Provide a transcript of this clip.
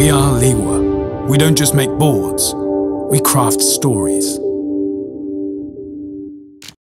We are LIEUWE. We don't just make boards, we craft stories.